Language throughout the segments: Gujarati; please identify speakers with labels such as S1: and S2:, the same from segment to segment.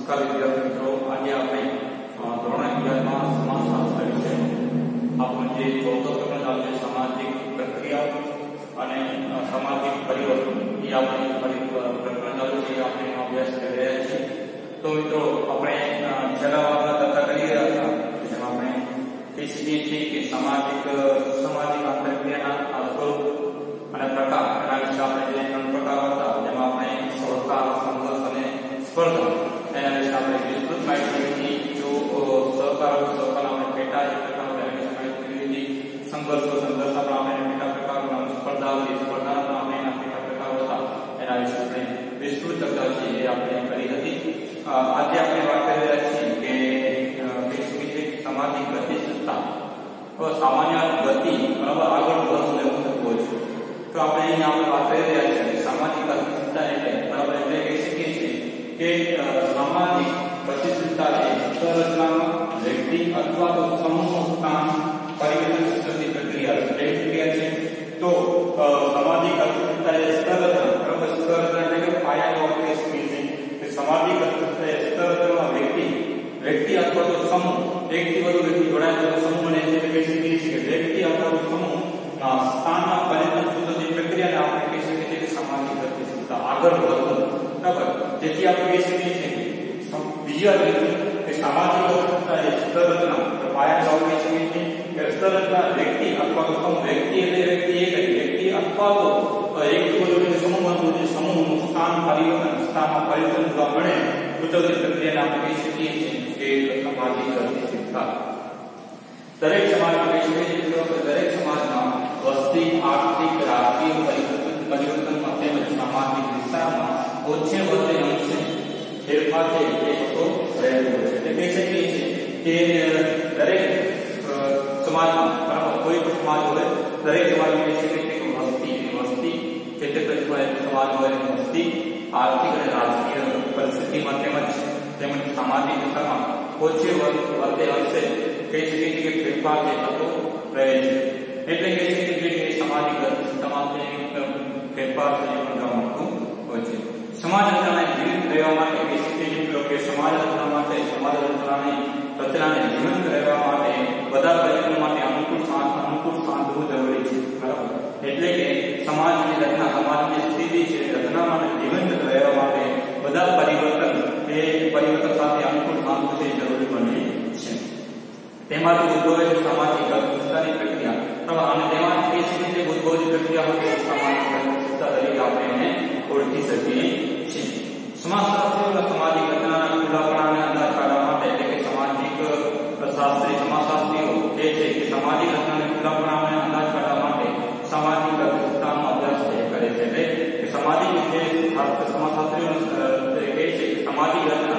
S1: નમસ્કાર વિદ્યાર્થી મિત્રો, આજે આપણે ધોરણ 11 માં સમાજશાસ્ત્ર વિશે આપણો જે ચોથો પ્રકરણ ચાલુ છે સામાજિક પ્રક્રિયા અને સામાજિક પરિવર્તન એ આપણે પ્રકરણ ચાલુ છે આપણે અભ્યાસ કરી રહ્યા છીએ. તો મિત્રો આપણે છેલ્લા વારમાં ચર્ચા કરી રહ્યા હતા જેમાં આપણે એ શીખીએ છીએ કે સામાજિક આંતરક્રિયાના સ્વરૂપ અને પ્રકાર એના વિશે આપણે જે 3 પ્રકાર હતા જેમાં આપણે સહકાર, સંઘર્ષ અને સ્પર્ધા એના વિશે આપણે વિસ્તૃત માહિતી લીધી. જો સહકાર આપણે પેટા જે પ્રકારો એના વિશે માહિતી લીધી. સંઘર્ષ આપણે પેટા પ્રકારો અને સ્પર્ધા આપણે એના પેટા પ્રકારો હતા એના વિશે આપણે વિસ્તૃત ચર્ચા છે એ આપણે કરી હતી. આજે આપણે વાત કરી રહ્યા છીએ કે સામાજિક ગતિશીલતા સામાન્ય ગતિ બરાબર આગળ વધવું એવું થતું હોય છે. તો આપણે અહીંયા વાત કરી રહ્યા છીએ કે સામાજિક ગતિશીલતા એટલે બરાબર એટલે કહી શકીએ છીએ કે સામાજિક ગતિશીલતા એ સંરચનામાં વ્યક્તિ અથવા તો સમૂહનું સ્થાન પરિવર્તન કરતી પ્રક્રિયા છે. કઈ પ્રક્રિયા છે? તો સામાજિક ગતિશીલતા એ સંરચના બરાબર સંરચના એટલે કે પાયાનો અર્થ એ છે કે સામાજિક ગતિશીલતા એ સંરચનામાં વ્યક્તિ અથવા તો સમૂહ એકથી વધુ વ્યક્તિ જોડાયેલા સમૂહ બને છે. કહી શકીએ છીએ કે વ્યક્તિ અથવા તો સમૂહ સ્થાનના પરિવર્તન સુધીની પ્રક્રિયાને આપણે કહી શકીએ છીએ કે સામાજિક ગતિશીલતા આગળ વધવું બરાબર. જેથી આપણે કહી શકીએ છીએ કે બીજી વાત કે સામાજિક ગતિશીલતા એ સંરચના પાયાનો કહી શકીએ છીએ કે સંરચના વ્યક્તિ અથવા તો સમૂહ વ્યક્તિ એટલે વ્યક્તિ એક જ વ્યક્તિ અથવા તો એકથી વધુ સમૂહ બનવું છે. સમૂહનું સ્થાનમાં પરિવર્તન જોવા મળે તો તે પ્રક્રિયાને આપણે કહી શકીએ છીએ કે સામાજિક ગતિશીલતા. દરેક સમાજમાં કહી શકીએ છીએ કે દરેક સમાજમાં વસ્તી, આર્થિક, રાજકીય પરિવર્તનમાં તેમજ સામાજિક વિસ્તારમાં ઓછે વધે અંશે ફેરફાર છે એ થતો રહેલો છે. એટલે કહી શકીએ છીએ કે દરેક સમાજમાં બરાબર કોઈ પણ સમાજ હોય દરેક સમાજમાં કહી શકીએ છીએ કે વસ્તી કે તે સમાજ હોય વસ્તી આર્થિક અને રાજકીય પરિસ્થિતિમાં તેમજ સામાજિક વિસ્તારમાં ઓછે વધે અંશે કહી શકીએ છીએ કે ફેરફાર છે થતો રહે છે. એટલે કહી શકીએ છીએ કે સામાજિક ગતિશીલતામાં ફેરફાર છે એ પણ જોવા મળતું હોય છે. સમાજ રચનાને જીવંત રહેવા માટે કહી શકીએ છીએ કે સમાજ રચનાને જીવંત રહેવા માટે બધા પરિબળો માટે અનુકૂળ સ્થાન હોવું જરૂરી છે બરાબર. એટલે કે સમાજની રચના સમાજની સ્થિતિ છે રચના માટે જીવંત રહેવા માટે બધા પરિવર્તન સાથે અનુકૂળ સ્થાન હોવું છે જરૂરી બને છે. તેમાંથી ઉદ્ભવે છે સામાજિક ગતિશીલતાની પ્રક્રિયા અને તેમાંથી કહી શકીએ છીએ ઉદ્ભવતી પ્રક્રિયા હોય સામાજિક ગતિશીલતા તરીકે આપણે એને ઓળખી શકીએ છીએ. સમાજશાસ્ત્રીઓ સામાજિક રચનાના ખુલ્લાપણાને અંદાજ કાઢવા માટે એટલે કે સમાજશાસ્ત્રીઓ જે છે કે સામાજિક રચનાને ખુલ્લાપણાને અંદાજ કાઢવા માટે સામાજિક ગતિશીલતાનો અભ્યાસ કરે છે. એટલે કે સામાજિક જે સમાજશાસ્ત્રીઓ કહે છે કે સમાજની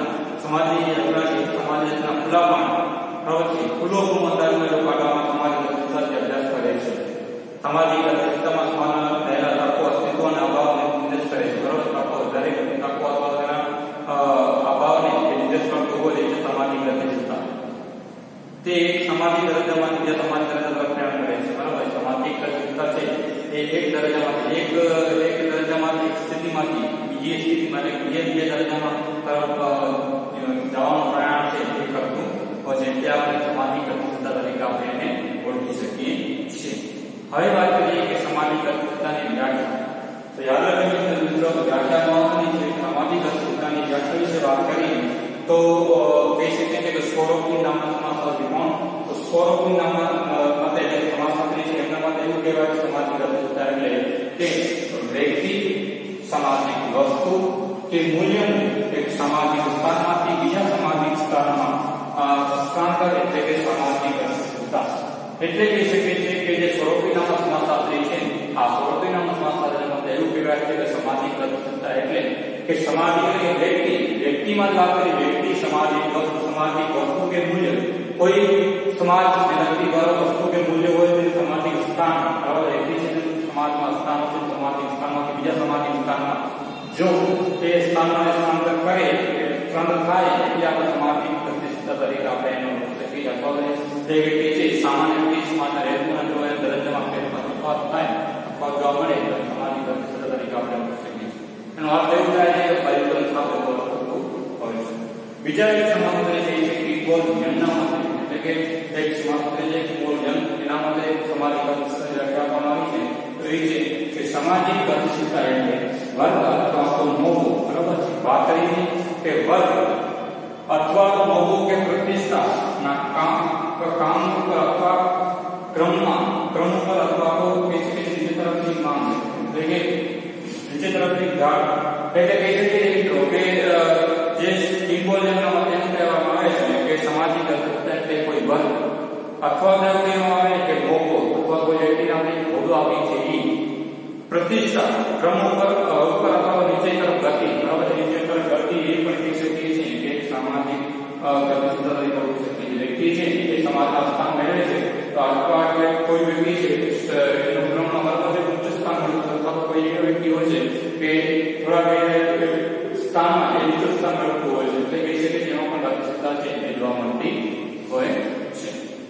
S1: રચના ખુલ્લાપણા ખુલ્લો અંદાજ કાઢવામાં સામાજિક ગતિશીલતા અભ્યાસ કરે છે. સામાજિક ગતિશીલતામાં સમાજના રહેલા તકો અસ્તિત્વ અને અભાવને નિર્દેશ કરે છે બરાબર. દરેક તકો અથવા તેના અભાવને નિર્દેશ કરતું હોય છે સામાજિક ગતિશીલતા. તે એક સામાજિક દરજ્જામાંથી બીજા સામાજિક દરજ્જા તરફ પ્રયાણ કરે છે બરાબર. સામાજિક ગતિશીલતા છે એ એક દરજ્જામાંથી એક સ્થિતિમાંથી બીજી સ્થિતિમાં બીજા દરજ્જામાં તરફ જવાનું પ્રયાણ છે એ કરતું હોય છે. તે આપણે સામાજિક ગતિશીલતા તરીકે આપણે એને ઓળખી શકીએ છીએ. હવે વાત કરીએ કે સામાજિક ગતિશીલતાની વ્યાખ્યા. તો યાદ રાખજો મિત્રો વ્યાખ્યા મહત્વની છે. સામાજિક ગતિશીલતાની વ્યાખ્યા વિશે વાત કરીએ તો કહી શકીએ છીએ કે સોરોકિન નામના સમાજશાસ્ત્રી કોણ? તો સોરોકિન નામના મતે સમાજશાસ્ત્રી છે એમના મતે એવું કહેવાય કે સામાજિક ગતિશીલતા એટલે કે વ્યક્તિ સામાજિક વસ્તુ કે મૂલ્યને એક સામાજિક સ્થાનમાંથી બીજા સામાજિક સ્થાનમાં સ્થાનાંતર એટલે કે સામાજિક ગતિશીલતા. એટલે કહી શકીએ છીએ કે જે સોરોકિન નામના સમાજશાસ્ત્રી છે આ સોરોકિન નામના સમાજશાસ્ત્રીના મતે એવું કહેવાય છે કે સામાજિક ગતિશીલતા એટલે કે સામાજિક વ્યક્તિમાં વાત કરી વ્યક્તિ સામાજિક વસ્તુ કે મૂલ્ય કોઈ સમાજ વ્યક્તિ દ્વારા વસ્તુ કે મૂલ્ય હોય તે સામાજિક સ્થાન બરાબર વ્યક્તિ છે સમાજમાં સ્થાન છે સામાજિક સ્થાનમાંથી બીજા સામાજિક સ્થાનમાં જો તે સ્થાનમાં સ્થાનાંતર થાય એટલે આપણે સામાજિક ગતિશીલતા તરીકે આપણે એને ઓળખી શકીએ. અથવા તે વ્યક્તિ છે સામાન્ય વ્યક્તિ સમાજના રહેતું અને જો એને દરજ્જામાં ફેરફાર થાય અથવા જોવા મળે તો સામાજિક ગતિશીલતા તરીકે આપણે ઓળખી શકીએ. એનો અર્થ એવું થાય છે કે પરિવર્તન સાથે થતું હોય છે. બીજા એક સમાનતા છે ઇક્વલ જનના માટે, એટલે કે એક સમાનતા છે ઇક્વલ જન, એના માટે સામાજિક ગતિશીલતા વ્યાખ્યા આપવામાં આવી છે. તો એ છે કે સામાજિક ગતિશીલતા એટલે વર્ગ અથવા તો મોભો, બરાબર છે. વાત કરી કે વર્ગ અથવા તો મોભો કે પ્રતિષ્ઠા ના કામ ઉપર અથવા ક્રમ ઉપર અથવા તો નીચે તરફની માંગ, એટલે કે નીચે તરફની ઘાટ, એટલે કહી શકીએ મિત્રો કે જે સિમ્બોલિઝમના મતે એમ કહેવામાં આવે છે કે સામાજિક ગતિશીલતા એટલે કોઈ વર્ગ અથવા તો કહેવામાં આવે કે મોભો અથવા કોઈ વ્યક્તિને આપણે હોદ્દો આપી છે એ પ્રતિષ્ઠા ક્રમ ઉપર અથવા નીચે તરફ ગતિ, બરાબર, નીચે તરફ ગતિ એ પણ કહી શકીએ છીએ કે સામાજિક ગતિશીલતા તરીકે ઓળખી શકીએ છીએ. વ્યક્તિ છે એ સમાજમાં સ્થાન મેળવે છે તો અથવા કે કોઈ વ્યક્તિ છે એનું ક્રમમાં બરાબર છે ઉચ્ચ સ્થાન મેળવતું, અથવા કોઈ એવો વ્યક્તિ હોય છે કે થોડા સ્થાનમાં એ નીચું સ્થાન મેળવતું હોય છે, એટલે કહી શકીએ એમાં પણ ગતિશીલતા છે એ જોવા મળતી હોય છે.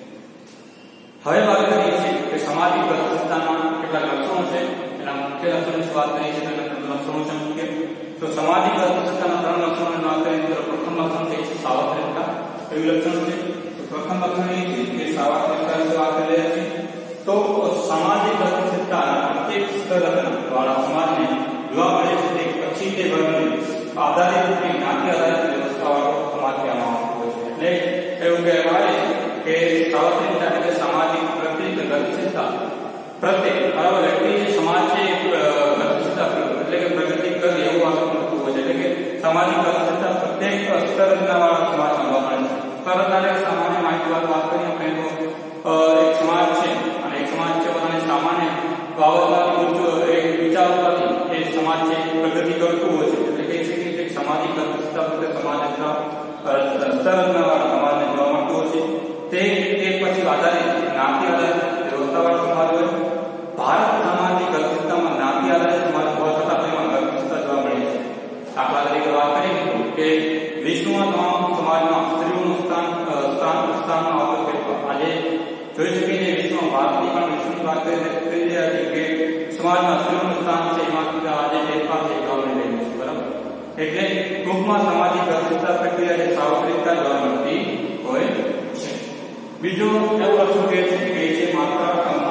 S1: હવે વાત કરીએ છીએ કે સામાજિક ગતિશીલતાના કેટલાક લક્ષણો છે. એના મુખ્ય લક્ષણોની વાત કરીએ છીએ તો લક્ષણો છે મુખ્ય. તો સામાજિક ગતિશીલતાના ત્રણ લક્ષણોની વાત કરીએ તો પ્રથમ લક્ષણ છે સાર્વત્રિકતા. એવું લક્ષણ છે. તો પ્રથમ લક્ષણ એ છે કે સાર્વત્રિકતા વિશે વાત કરી રહ્યા છીએ. તો સામાજિક ગતિશીલતાના પ્રત્યેક સ્તરના વાળા સમાજને જોવા મળે છે તે પછી તે વર્ગની આધારિત કે જ્ઞાતિ આધારિત વ્યવસ્થાવાળો સમાજ કહેવામાં આવતો હોય છે. એટલે એવું કહેવાય કે સાર્વત્રિકતા એટલે સામાજિક પ્રત્યેક ગતિશીલતા પ્રત્યેક બરાબર વ્યક્તિ જે સમાજ છે ગતિશીલતા એટલે કે પ્રગતિ કરે એવું વાતું કરતું હોય છે. એટલે કે સામાજિક ગતિશીલતા પ્રત્યેક સ્તરના વાળા સમાજમાં જોવા મળે છે. સ્તરના સામાન્ય માહિતી વાત કરીએ આપણે તો એક સમાજ છે અને એક સમાજ છે પોતાને સામાન્ય બાબતમાંથી એક વિચારવાથી એ સમાજ છે પ્રગતિ કરતું હોય છે. એટલે કહી શકીએ કે સામાજિક ગતિશીલતા પ્રત્યે સમાજના સ્તરના વાળા સમાજને જોવા મળતું હોય છે. તે પછી આધારિત જ્ઞાતિ આધારિત વ્યવસ્થાવાળો સમાજ હોય. ભારત સામાજિક ગતિશીલતામાં જ્ઞાતિ આધારિત સમાજ હોવા છતાં તેમાં ગતિશીલતા જોવા મળે છે. દાખલા તરીકે વાત કરીએ કે વિશ્વમાં તમામ સમાજમાં સ્ત્રીઓનું સ્થાનમાં આવતો ફેરફાર આજે જોઈ શકીએ છીએ. વિશ્વમાં ભારતની પણ વિશ્વની વાત કરી રહ્યા છીએ કે સમાજમાં સ્ત્રીઓનું સ્થાન છે એમાં આજે ફેરફાર છે જોવા મળી રહ્યું છે, બરાબર. એટલે ટૂંકમાં સામાજિક ગતિશીલતા પ્રક્રિયા જે સાર્વત્રિકતા જોવા મળતી હોય છે. બીજું એવું લક્ષણ કહે છે કે છે માત્ર